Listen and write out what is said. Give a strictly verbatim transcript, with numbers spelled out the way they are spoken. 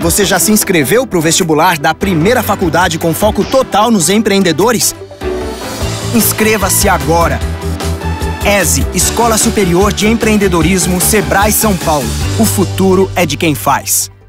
Você já se inscreveu para o vestibular da primeira faculdade com foco total nos empreendedores? Inscreva-se agora! ESE, Escola Superior de Empreendedorismo, Sebrae São Paulo. O futuro é de quem faz.